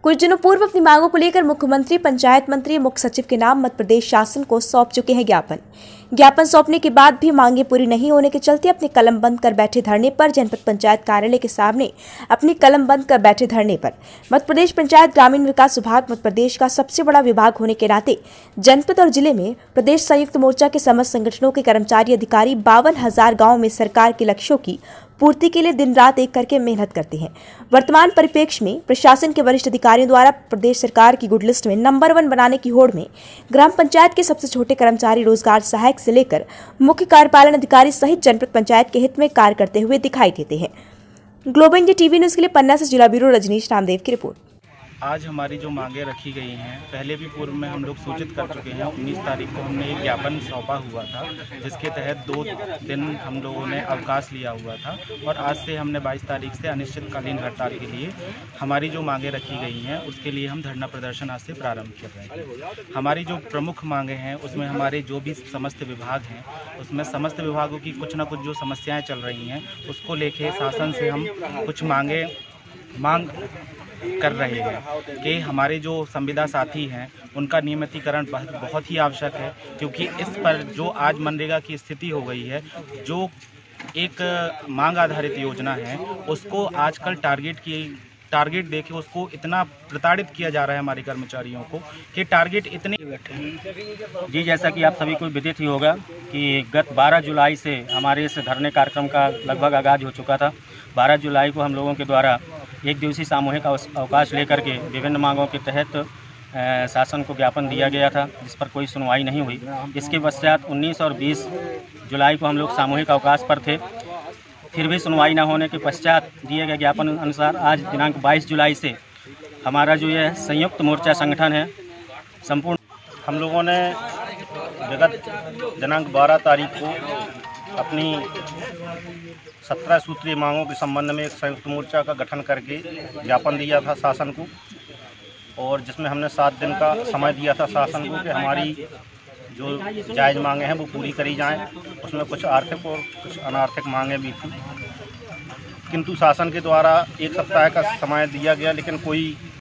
कुछ दिनों पूर्व अपनी मांगों को लेकर मुख्यमंत्री पंचायत मंत्री मुख्य सचिव के नाम मध्य प्रदेश शासन को सौंप चुके हैं ज्ञापन सौंपने के बाद भी मांगे पूरी नहीं होने के चलते अपनी कलम बंद कर बैठे धरने पर जनपद पंचायत कार्यालय के सामने अपनी कलम बंद कर बैठे धरने पर मध्य प्रदेश पंचायत ग्रामीण विकास विभाग मध्य प्रदेश का सबसे बड़ा विभाग होने के नाते जनपद और जिले में प्रदेश संयुक्त मोर्चा के समस्त संगठनों के कर्मचारी अधिकारी 52,000 गाँव में सरकार के लक्ष्यों की पूर्ति के लिए दिन रात एक करके मेहनत करते हैं। वर्तमान परिप्रेक्ष्य में प्रशासन के वरिष्ठ अधिकारियों द्वारा प्रदेश सरकार की गुड लिस्ट में नंबर 1 बनाने की होड़ में ग्राम पंचायत के सबसे छोटे कर्मचारी रोजगार सहायक से लेकर मुख्य कार्यपालन अधिकारी सहित जनपद पंचायत के हित में कार्य करते हुए दिखाई देते हैं। ग्लोबल इंडिया टीवी न्यूज के लिए पन्ना से जिला ब्यूरो रजनीश नामदेव की रिपोर्ट। आज हमारी जो मांगे रखी गई हैं, पहले भी पूर्व में हम लोग सूचित कर चुके हैं। 19 तारीख को हमने एक ज्ञापन सौंपा हुआ था, जिसके तहत 2 दिन हम लोगों ने अवकाश लिया हुआ था और आज से हमने 22 तारीख से अनिश्चितकालीन हड़ताल के लिए हमारी जो मांगे रखी गई हैं उसके लिए हम धरना प्रदर्शन आज से प्रारंभ कर रहे हैं। हमारी जो प्रमुख मांगे हैं उसमें हमारे जो भी समस्त विभाग हैं उसमें समस्त विभागों की कुछ ना कुछ जो समस्याएँ चल रही हैं उसको लेके शासन से हम कुछ मांग कर रहे हैं कि हमारे जो संविदा साथी हैं उनका नियमितीकरण बहुत ही आवश्यक है, क्योंकि इस पर जो आज मनरेगा की स्थिति हो गई है, जो एक मांग आधारित योजना है उसको आजकल टारगेट देके उसको इतना प्रताड़ित किया जा रहा है हमारे कर्मचारियों को कि टारगेट इतने जी, जैसा कि आप सभी को विदित ही होगा कि गत 12 जुलाई से हमारे इस धरने कार्यक्रम का लगभग आगाज हो चुका था। 12 जुलाई को हम लोगों के द्वारा एक दिवसीय सामूहिक अवकाश लेकर के विभिन्न मांगों के तहत शासन को ज्ञापन दिया गया था, जिस पर कोई सुनवाई नहीं हुई। इसके पश्चात 19 और 20 जुलाई को हम लोग सामूहिक अवकाश पर थे। फिर भी सुनवाई न होने के पश्चात दिए गए ज्ञापन अनुसार आज दिनांक 22 जुलाई से हमारा जो यह संयुक्त मोर्चा संगठन है संपूर्ण, हम लोगों ने विगत दिनांक 12 तारीख को अपनी 17 सूत्रीय मांगों के संबंध में एक संयुक्त मोर्चा का गठन करके ज्ञापन दिया था शासन को, और जिसमें हमने 7 दिन का समय दिया था शासन को कि हमारी जो जायज़ मांगे हैं वो पूरी करी जाएं। उसमें कुछ आर्थिक और कुछ अनार्थिक मांगे भी थी, किंतु शासन के द्वारा 1 सप्ताह का समय दिया गया, लेकिन कोई